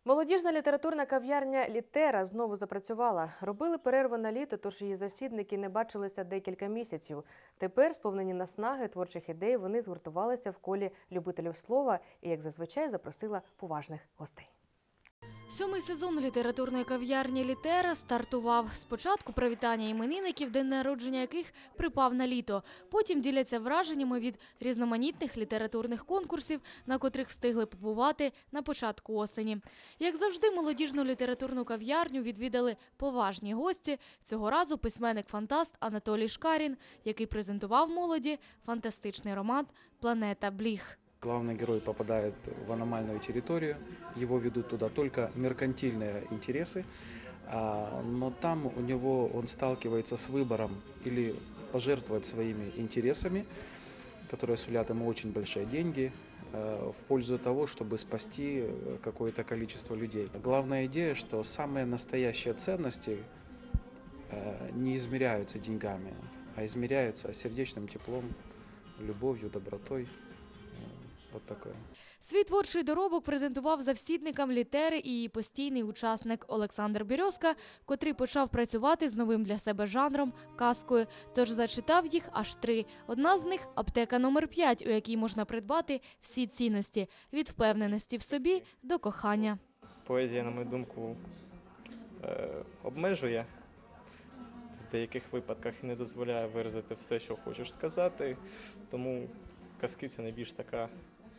Молодіжна літературна кав'ярня «Літера» знову запрацювала. Робили перерву на літо, тож її завсідники не бачилися декілька місяців. Тепер, сповнені наснаги, творчих ідей, вони згуртувалися в колі любителів слова і, як зазвичай, запросила поважних гостей. Сьомий сезон літературної кав'ярні «Літера» стартував. Спочатку привітання іменинників, день народження яких припав на літо. Потім діляться враженнями від різноманітних літературних конкурсів, на котрих встигли побувати на початку осені. Як завжди, молодіжну літературну кав'ярню відвідали поважні гості. Цього разу письменник-фантаст Анатолій Шкарін, який презентував молоді фантастичний роман «Планета Бліх». Главный герой попадает в аномальную территорию, его ведут туда только меркантильные интересы, но там он сталкивается с выбором или пожертвовать своими интересами, которые сулят ему очень большие деньги, в пользу того, чтобы спасти какое-то количество людей. Главная идея, что самые настоящие ценности не измеряются деньгами, а измеряются сердечным теплом, любовью, добротой. Вот такое. Свій творчий доробок презентував завсідникам «Літери» і її постійний учасник Олександр Березка, котрий почав працювати з новим для себе жанром – казкою. Тож зачитав їх аж 3. Одна з них – аптека номер 5, у якій можна придбати всі цінності – від впевненості в собі до кохання. Поезія, на мою думку, обмежує в деяких випадках і не дозволяє виразити все, що хочеш сказати, тому казки – це найбільш така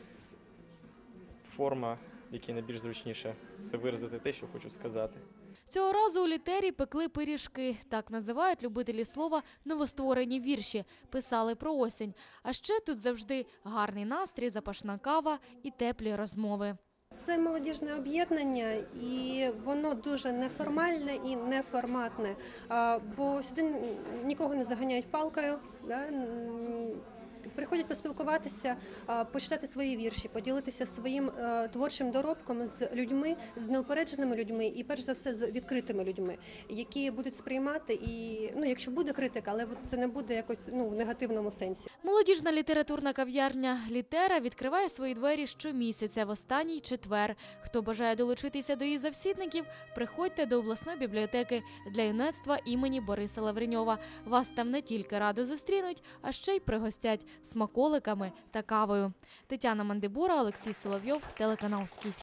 форма, в якій найбільш зручніше все виразити те, що хочу сказати. Цього разу у «Літері» пекли пиріжки. Так називають любителі слова новостворені вірші. Писали про осінь. А ще тут завжди гарний настрій, запашна кава і теплі розмови. Це молодіжне об'єднання, і воно дуже неформальне і неформатне, бо сюди нікого не заганяють палкою, приходять поспілкуватися, почитати свої вірші, поділитися своїм творчим доробком з людьми, з неупередженими людьми і, перш за все, з відкритими людьми, які будуть сприймати, і, якщо буде критика, але це не буде якось в негативному сенсі. Молодіжна літературна кав'ярня «Літера» відкриває свої двері щомісяця в останній четвер. Хто бажає долучитися до її завсідників, приходьте до обласної бібліотеки для юнацтва імені Бориса Лавреньова. Вас там не тільки радо зустрінуть, а ще й пригостять смаколиками та кавою. Тетяна Мандибура, Олексій Соловйов, телеканал «Скіф».